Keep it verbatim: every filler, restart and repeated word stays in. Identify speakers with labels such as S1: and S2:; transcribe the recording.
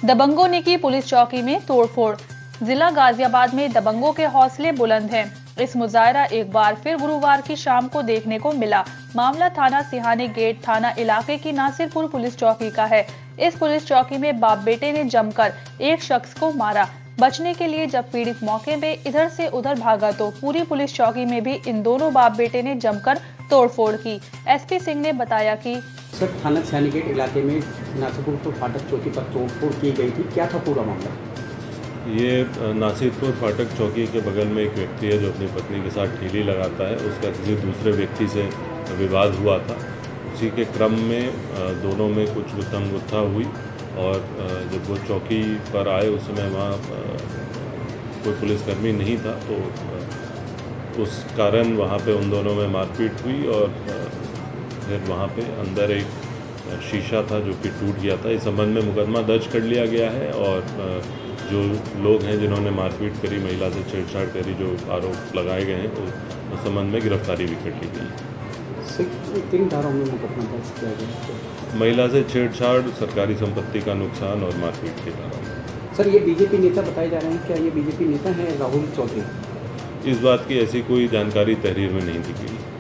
S1: दबंगों ने की पुलिस चौकी में तोड़फोड़। जिला गाजियाबाद में दबंगों के हौसले बुलंद हैं। इस मुजाहरा एक बार फिर गुरुवार की शाम को देखने को मिला। मामला थाना सिहानी गेट थाना इलाके की नासिरपुर पुलिस चौकी का है। इस पुलिस चौकी में बाप बेटे ने जमकर एक शख्स को मारा। बचने के लिए जब पीड़ित मौके पे इधर से उधर भागा तो पूरी पुलिस चौकी में भी इन दोनों बाप बेटे ने जमकर तोड़फोड़ की। एसपी सिंह ने बताया कि
S2: सर थाना सिहानी गेट इलाके में नासिरपुर फाटक चौकी पर तोड़फोड़ की गई थी, क्या था पूरा मामला?
S3: ये नासिरपुर फाटक चौकी के बगल में एक व्यक्ति है जो अपनी पत्नी के साथ ठेली लगाता है। उसका किसी दूसरे व्यक्ति से विवाद हुआ था। उसी के क्रम में दोनों में कुछ गुत्थम गुत्था हुई और जब वो चौकी पर आए उस समय वहाँ कोई पुलिसकर्मी नहीं था, तो उस कारण वहाँ पे उन दोनों में मारपीट हुई और फिर वहाँ पे अंदर एक शीशा था जो कि टूट गया था। इस संबंध में मुकदमा दर्ज कर लिया गया है और जो लोग हैं जिन्होंने मारपीट करी, महिला से छेड़छाड़ करी, जो आरोप लगाए गए हैं, उस संबंध में गिरफ्तारी भी कर ली गई।
S2: किन धाराओं में मुकदमा दर्ज किया गया?
S3: महिला से छेड़छाड़, सरकारी संपत्ति का नुकसान और मारपीट की धाराओं।
S2: सर, ये बीजेपी नेता बताए जा रहे हैं, क्या ये बीजेपी नेता हैं राहुल चौधरी?
S3: इस बात की ऐसी कोई जानकारी तहरीर में नहीं दी गई।